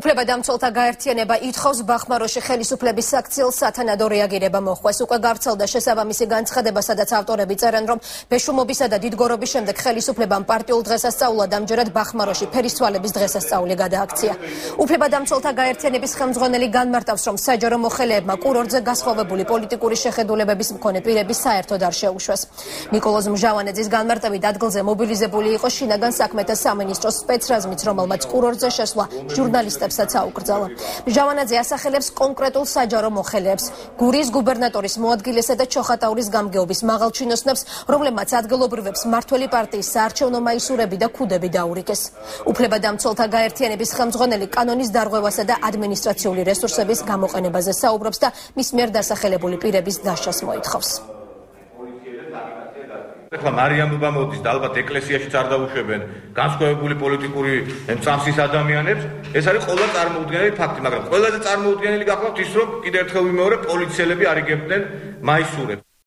უფლებადამცველთა გაერთიანება ითხოვს ბახმაროში ხელისუფლების საქციელს სათანადო რეაგირება მოხდეს. უკვე გავრცელდა შესაბამისი განცხადება, სადაც ავტორები წერენ, რომ ბეშუმობისა და დიდგორობის შემდეგ ხელისუფლებამ პარტიულ დღესასწაულად ამჯერად ბახმაროში ფერისცვალების დღესასწაული გადააქცია. უფლებადამცველთა გაერთიანების ხელმძღვანელი განმარტავს, რომ საჯარო მოხელეებმა კურორტზე გასხოვებული პოლიტიკური შეხედულებების მქონე პირები საერთოდ არ შეუშვეს. ნიკოლოზ მჟავანაძის განმარტებით ადგილზე მობილიზებული იყო შინაგან საქმეთა სამინისტროს სპეცრაზმიც, რომელმაც კურორტზე შესვლა ჟურნალისტებსაც აუკრძალა. მჟავანაძე ასახელებს კონკრეტულ საჯარო მოხელეებს, გურიის გუბერნატორის მოადგილესა და ჩოხატაურის გამგეობის მაღალჩინოსნებს, რომლებმაც ადგილობრივებს მმართველი პარტიის საარჩევნო მაისურები და ქუდები დაურიგეს. უფლებადამცველთა გაერთიანების ხელმძღვანელი კანონის დარღვევასა და ადმინისტრაციული რესურსების გამოყენებაზე საუბრობს და მის მიერ დასახელებული პირების დაშლას მოითხოვს. ეხლა მარიამობა მოდის და ალბათ ეკლესიაში არ დაუშვებენ განსხვავებული პოლიტიკური წამსის ადამიანებს. ეს არის ყველა წარმოუდგენელი ფაქტი, მაგრამ ყველაზე წარმოუდგენელი გახლავთ ის, რომ კიდევ ერთხელ ვიმეორებ, პოლიციელები არ იგებდნენ მაისურებს.